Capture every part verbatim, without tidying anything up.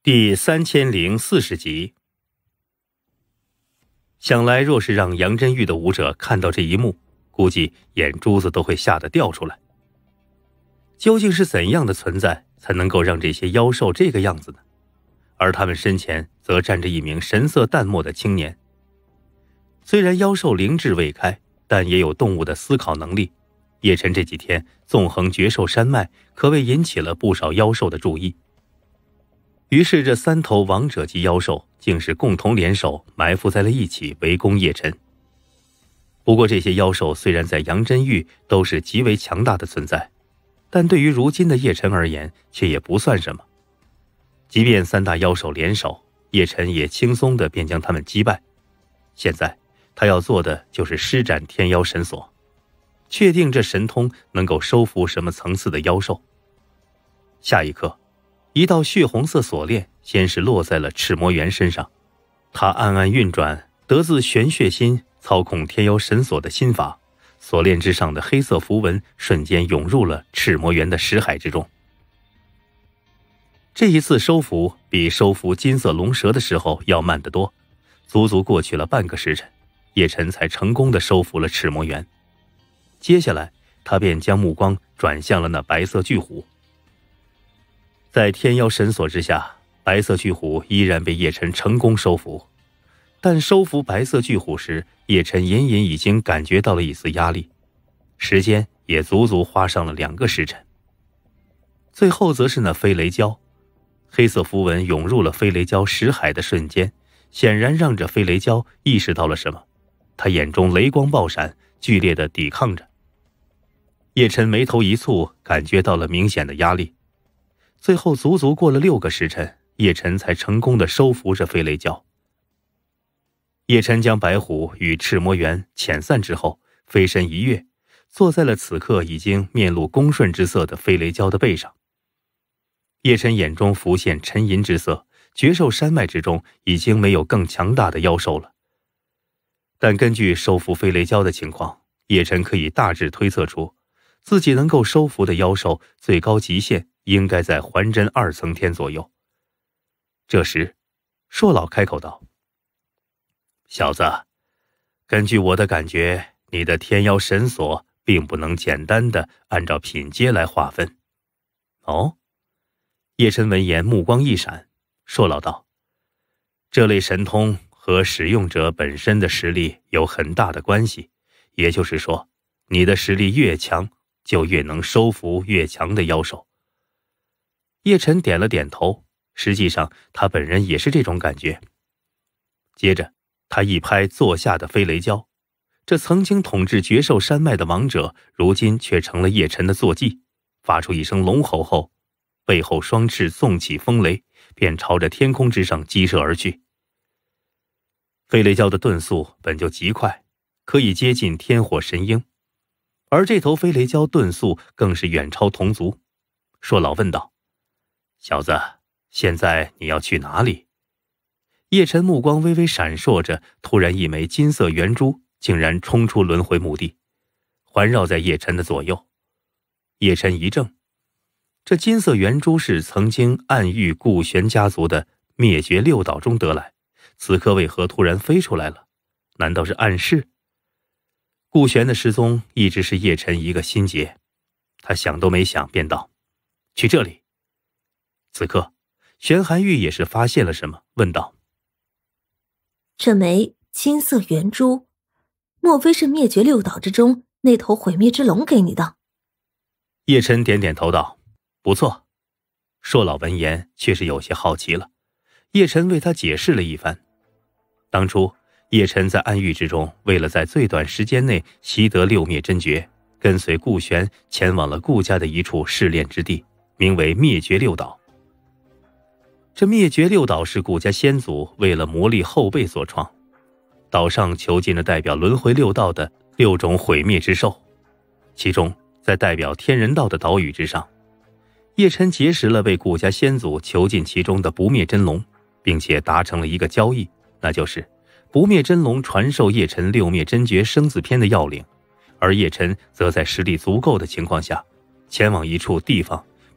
第三千零四十集。想来若是让杨真玉的武者看到这一幕，估计眼珠子都会吓得掉出来。究竟是怎样的存在才能够让这些妖兽这个样子呢？而他们身前则站着一名神色淡漠的青年。虽然妖兽灵智未开，但也有动物的思考能力。叶晨这几天纵横绝兽山脉，可谓引起了不少妖兽的注意。于是这三头王者级妖兽竟是共同联手埋伏在了一起，围攻叶晨。不过这些妖兽虽然在杨真玉都是极为强大的存在，但对于如今的叶晨而言却也不算什么。即便三大妖兽联手，叶晨也轻松地便将他们击败。现在他要做的就是施展天妖神锁，确定这神通能够收服什么层次的妖兽。下一刻，一道血红色锁链先是落在了赤魔猿身上，他暗暗运转得自玄血心操控天妖神锁的心法，锁链之上的黑色符文瞬间涌入了赤魔猿的识海之中。这一次收服比收服金色龙蛇的时候要慢得多，足足过去了半个时辰，叶晨才成功地收服了赤魔猿。接下来他便将目光转向了那白色巨虎。在天妖神锁之下，白色巨虎依然被叶晨成功收服。但收服白色巨虎时，叶晨隐隐已经感觉到了一丝压力，时间也足足花上了两个时辰。最后则是那飞雷蛟，黑色符文涌入了飞雷蛟识海的瞬间，显然让这飞雷蛟意识到了什么，他眼中雷光爆闪，剧烈地抵抗着。叶晨眉头一蹙，感觉到了明显的压力。最后足足过了六个时辰，叶晨才成功地收服这飞雷蛟。叶晨将白虎与赤魔猿遣散之后，飞身一跃，坐在了此刻已经面露恭顺之色的飞雷蛟的背上。叶晨眼中浮现沉吟之色，绝兽山脉之中已经没有更强大的妖兽了。但根据收服飞雷蛟的情况，叶晨可以大致推测出，自己能够收服的妖兽最高极限应该在还真二层天左右。这时硕老开口道：小子，根据我的感觉，你的天妖神锁并不能简单的按照品阶来划分。哦？叶晨闻言目光一闪，硕老道：这类神通和使用者本身的实力有很大的关系，也就是说，你的实力越强，就越能收服越强的妖兽。叶晨点了点头，实际上他本人也是这种感觉。接着他一拍坐下的飞雷蛟，这曾经统治绝兽山脉的王者，如今却成了叶晨的坐骑，发出一声龙吼后，背后双翅纵起风雷，便朝着天空之上激射而去。飞雷蛟的遁速本就极快，可以接近天火神鹰，而这头飞雷蛟遁速更是远超同族。硕老问道：小子，现在你要去哪里？叶晨目光微微闪烁着，突然一枚金色圆珠竟然冲出轮回墓地，环绕在叶晨的左右。叶晨一怔，这金色圆珠是曾经暗喻顾玄家族的灭绝六岛中得来，此刻为何突然飞出来了？难道是暗示？顾玄的失踪一直是叶晨一个心结，他想都没想便道：去这里。此刻玄寒玉也是发现了什么，问道： 这枚金色圆珠，莫非是灭绝六岛之中那头毁灭之龙给你的？ 叶晨点点头道：不错。硕老闻言却是有些好奇了，叶晨为他解释了一番。当初叶晨在暗域之中，为了在最短时间内习得六灭真诀，跟随顾玄前往了顾家的一处试炼之地，名为灭绝六岛。这灭绝六岛是顾家先祖为了磨砺后辈所创，岛上囚禁了代表轮回六道的六种毁灭之兽，其中在代表天人道的岛屿之上，叶晨结识了被顾家先祖囚禁其中的不灭真龙，并且达成了一个交易，那就是不灭真龙传授叶晨六灭真诀生字篇的要领，而叶晨则在实力足够的情况下，前往一处地方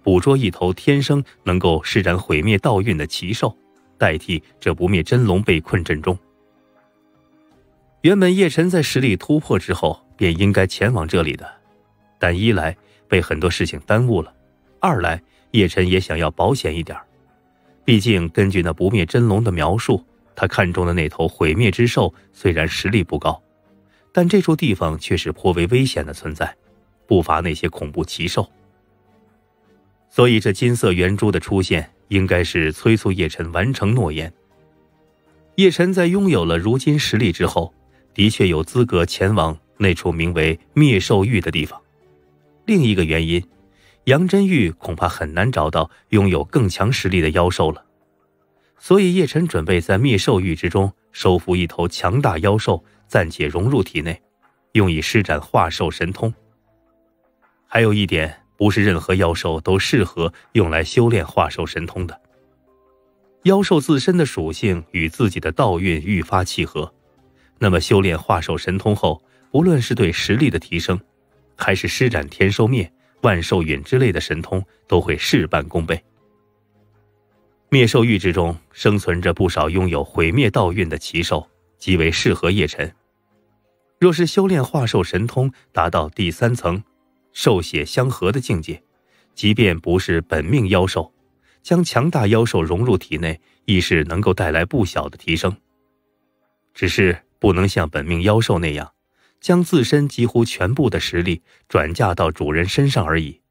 捕捉一头天生能够施展毁灭道运的奇兽，代替这不灭真龙被困阵中。原本叶晨在实力突破之后便应该前往这里的，但一来被很多事情耽误了，二来叶晨也想要保险一点。毕竟根据那不灭真龙的描述，他看中的那头毁灭之兽虽然实力不高，但这处地方却是颇为危险的存在，不乏那些恐怖奇兽。所以这金色圆珠的出现应该是催促叶晨完成诺言。叶晨在拥有了如今实力之后，的确有资格前往那处名为灭兽域的地方。另一个原因，杨真玉恐怕很难找到拥有更强实力的妖兽了，所以叶晨准备在灭兽域之中收服一头强大妖兽，暂且融入体内，用以施展化兽神通。还有一点，不是任何妖兽都适合用来修炼化兽神通的。妖兽自身的属性与自己的道运愈发契合，那么修炼化兽神通后，无论是对实力的提升，还是施展天收灭、万兽陨之类的神通，都会事半功倍。灭兽域之中生存着不少拥有毁灭道运的奇兽，极为适合叶晨。若是修炼化兽神通达到第三层兽血相合的境界，即便不是本命妖兽，将强大妖兽融入体内，亦是能够带来不小的提升。只是不能像本命妖兽那样，将自身几乎全部的实力转嫁到主人身上而已。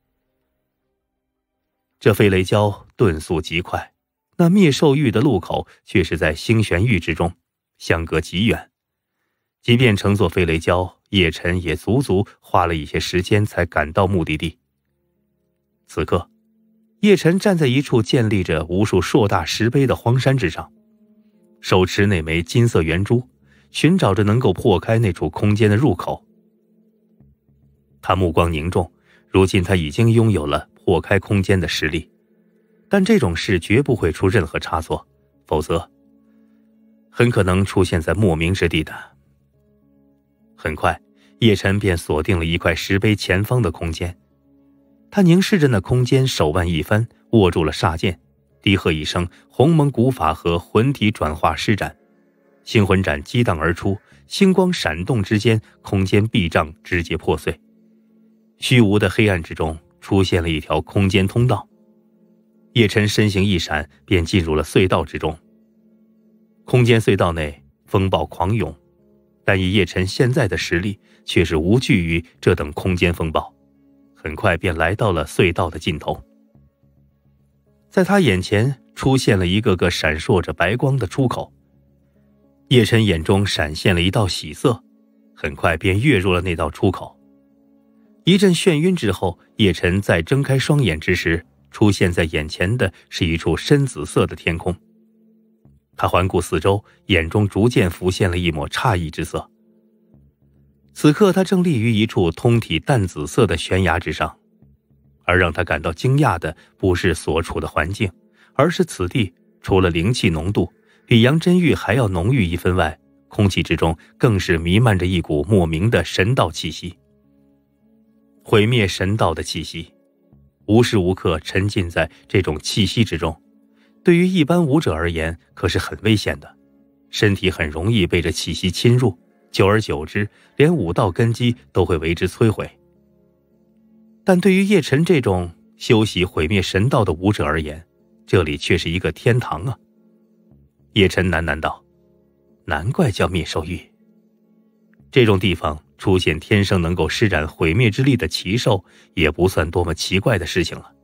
这飞雷蛟遁速极快，那灭兽域的路口却是在星玄域之中，相隔极远。即便乘坐飞雷蛟，叶晨也足足花了一些时间才赶到目的地。此刻，叶晨站在一处建立着无数硕大石碑的荒山之上，手持那枚金色圆珠，寻找着能够破开那处空间的入口。他目光凝重，如今他已经拥有了破开空间的实力，但这种事绝不会出任何差错，否则很可能出现在莫名之地的。很快，叶晨便锁定了一块石碑前方的空间。他凝视着那空间，手腕一翻，握住了煞剑，低喝一声，鸿蒙古法和魂体转化施展，星魂斩激荡而出，星光闪动之间，空间壁障直接破碎。虚无的黑暗之中出现了一条空间通道，叶晨身形一闪，便进入了隧道之中。空间隧道内风暴狂涌，但以叶晨现在的实力，却是无惧于这等空间风暴，很快便来到了隧道的尽头。在他眼前出现了一个个闪烁着白光的出口，叶晨眼中闪现了一道喜色，很快便跃入了那道出口。一阵眩晕之后，叶晨在睁开双眼之时，出现在眼前的是一处深紫色的天空。他环顾四周，眼中逐渐浮现了一抹诧异之色。此刻他正立于一处通体淡紫色的悬崖之上，而让他感到惊讶的不是所处的环境，而是此地除了灵气浓度比杨真玉还要浓郁一分外，空气之中更是弥漫着一股莫名的神道气息。毁灭神道的气息，无时无刻沉浸在这种气息之中，对于一般武者而言可是很危险的，身体很容易被这气息侵入，久而久之，连武道根基都会为之摧毁。但对于叶晨这种修习毁灭神道的武者而言，这里却是一个天堂啊。叶晨喃喃道：难怪叫灭兽域。这种地方出现天生能够施展毁灭之力的奇兽，也不算多么奇怪的事情了。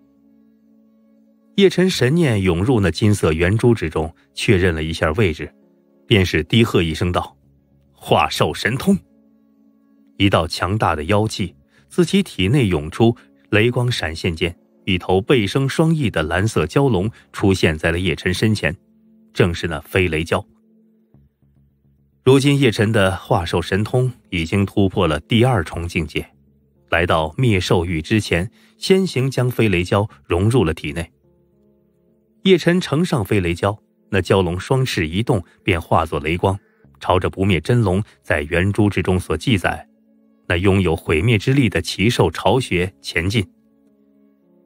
叶晨神念涌入那金色圆珠之中，确认了一下位置，便是低喝一声道：化兽神通。一道强大的妖气自其体内涌出，雷光闪现间，一头背生双翼的蓝色蛟龙出现在了叶晨身前，正是那飞雷蛟。如今叶晨的化兽神通已经突破了第二重境界，来到灭兽域之前，先行将飞雷蛟融入了体内。叶晨乘上飞雷蛟，那蛟龙双翅一动，便化作雷光，朝着不灭真龙在圆珠之中所记载那拥有毁灭之力的奇兽巢穴前进。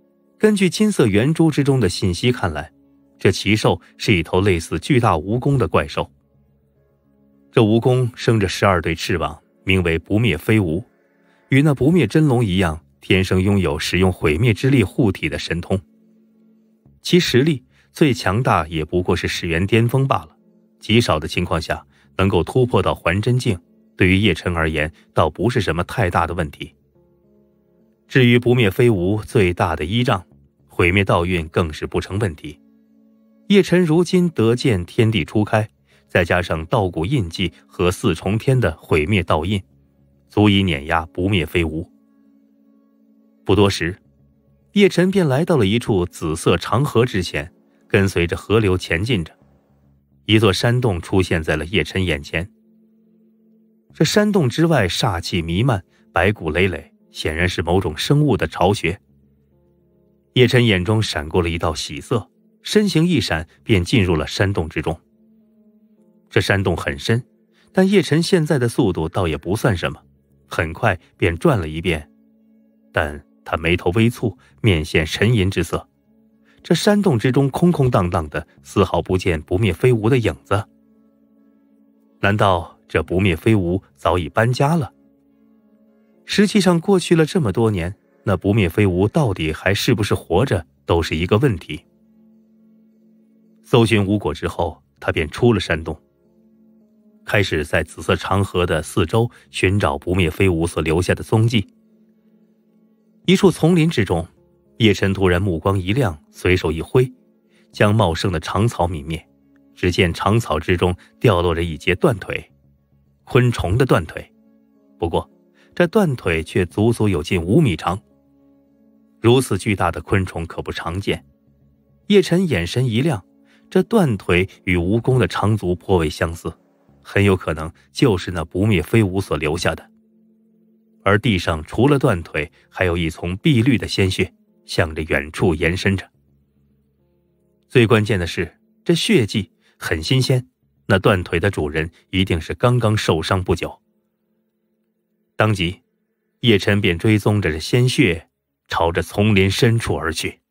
根据金色圆珠之中的信息看来，这奇兽是一头类似巨大蜈蚣的怪兽。这蜈蚣生着十二对翅膀，名为不灭飞蜈，与那不灭真龙一样，天生拥有使用毁灭之力护体的神通。其实力最强大也不过是始元巅峰罢了，极少的情况下能够突破到还真境，对于叶辰而言倒不是什么太大的问题。至于不灭飞蜈最大的依仗，毁灭道运更是不成问题。叶辰如今得见天地初开，再加上道骨印记和四重天的毁灭道印，足以碾压不灭飞蜈。不多时，叶辰便来到了一处紫色长河之前，跟随着河流前进着。一座山洞出现在了叶辰眼前。这山洞之外煞气弥漫，白骨累累，显然是某种生物的巢穴。叶辰眼中闪过了一道喜色，身形一闪，便进入了山洞之中。这山洞很深，但叶辰现在的速度倒也不算什么，很快便转了一遍。但他眉头微蹙，面现沉吟之色。这山洞之中空空荡荡的，丝毫不见不灭飞蜈的影子。难道这不灭飞蜈早已搬家了？实际上过去了这么多年，那不灭飞蜈到底还是不是活着，都是一个问题。搜寻无果之后，他便出了山洞，开始在紫色长河的四周寻找不灭飞蜈所留下的踪迹。一处丛林之中，叶辰突然目光一亮，随手一挥，将茂盛的长草泯灭。只见长草之中掉落着一截断腿，昆虫的断腿。不过这断腿却足足有近五米长，如此巨大的昆虫可不常见。叶辰眼神一亮，这断腿与蜈蚣的长足颇为相似，很有可能就是那不灭飞蜈所留下的。而地上除了断腿，还有一丛碧绿的鲜血向着远处延伸着。最关键的是，这血迹很新鲜，那断腿的主人一定是刚刚受伤不久。当即叶辰便追踪着这鲜血朝着丛林深处而去。